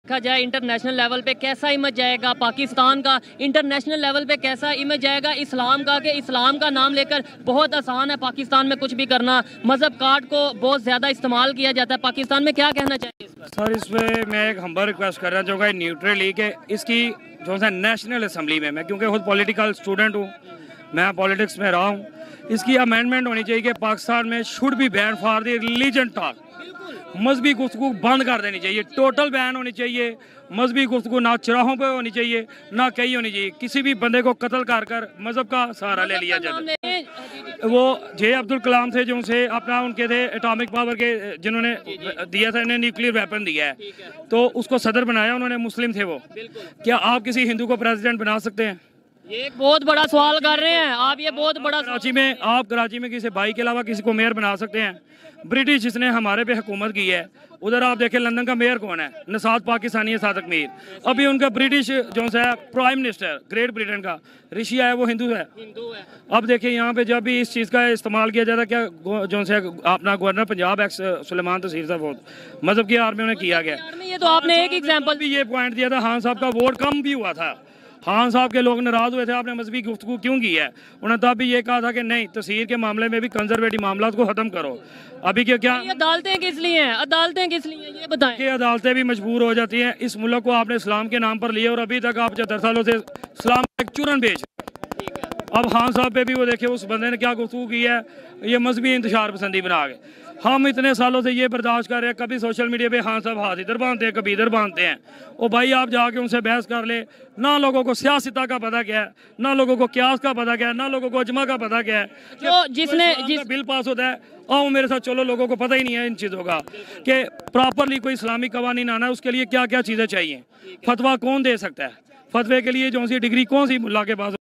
देखा जाए international level पे कैसा इमेज जाएगा पाकिस्तान का, इंटरनेशनल लेवल पे कैसा इमेज जाएगा इस्लाम का, कि इस्लाम का नाम लेकर बहुत आसान है पाकिस्तान में कुछ भी करना, मजहब कार्ड को बहुत ज़्यादा इस्तेमाल किया जाता है पाकिस्तान में, क्या कहना चाहिए इस पर? सर इसमें मैं एक हम्बल रिक्वेस्ट करना चाहूँगा न्यूट्रली कि इसकी जो है नेशनल असम्बली में, मैं क्योंकि खुद पॉलिटिकल स्टूडेंट हूँ, मैं पॉलिटिक्स में रहा हूँ, इसकी अमेंडमेंट होनी चाहिए कि पाकिस्तान में should be ban for the religion talk, मजहबी गुफ्तगू बंद कर देनी चाहिए, टोटल बैन होनी चाहिए। मजहबी गुफ्तगू ना चौराहों पे होनी चाहिए ना कहीं होनी चाहिए, किसी भी बंदे को कत्ल कर मजहब का सहारा ले लिया जाता। वो जे अब्दुल कलाम थे जो से अपना उनके थे एटॉमिक पावर के, जिन्होंने दिया था, इन्हें न्यूक्लियर वेपन दिया है, तो उसको सदर बनाया उन्होंने, मुस्लिम थे वो। क्या आप किसी हिंदू को प्रेसिडेंट बना सकते हैं? ये एक बहुत बड़ा सवाल कर रहे हैं आप, ये बहुत बड़ा। कराची में किसी भाई के अलावा किसी को मेयर बना सकते हैं? ब्रिटिश जिसने हमारे पे हुकूमत की है, उधर आप देखें लंदन का मेयर कौन है? नसाद पाकिस्तानी है, सादक मीर। अभी उनका ब्रिटिश जो है प्राइम मिनिस्टर ग्रेट ब्रिटेन का ऋषि है, वो हिंदू है। अब देखिए यहाँ पे जब भी इस चीज़ का इस्तेमाल किया जाता है, क्या जो है अपना गवर्नर पंजाब एक्स सुलेमान तसीर साहब बहुत मजहब की आर्मी में किया गया। ये तो आपने एक एग्जाम्पल भी ये पॉइंट दिया था, खान साहब का वोट कम भी हुआ था, खान साहब के लोग नाराज हुए थे, आपने मजहबी गुफ्तगू क्यों की है? उन्होंने तब भी ये कहा था कि नहीं, तस्हीर के मामले में भी कंजर्वेटिव मामला को खत्म करो। अभी क्या अदालतें किस लिए हैं, अदालतें किस लिए हैं ये बताएं? कि अदालतें भी मजबूर हो जाती हैं। इस मुल्क को आपने इस्लाम के नाम पर लिया और अभी तक आप 75 सालों से इस्लाम एक चूरन बेच। अब खान साहब पे भी वो देखे उस बंदे ने क्या गुफ्तगू की है, ये मजहबी इंतशार पसंदी बना के। हम इतने सालों से ये बर्दाश्त कर रहे हैं, कभी सोशल मीडिया पे खान साहब हाथ इधर बांधते हैं, कभी इधर बांधते हैं। ओ भाई आप जाके उनसे बहस कर ले, ना लोगों को सियासता का पता क्या है, ना लोगों को क्यास का पता क्या है, ना लोगों को अजमा का पता क्या है। जो जिस बिल पास होता है, आओ मेरे साथ चलो, लोगों को पता ही नहीं है इन चीज़ों का कि प्रॉपरली कोई इस्लामिक कवानीन आना है, उसके लिए क्या क्या चीज़ें चाहिए, फतवा कौन दे सकता है, फतवे के लिए जो सी डिग्री कौन सी मुल्ला के पास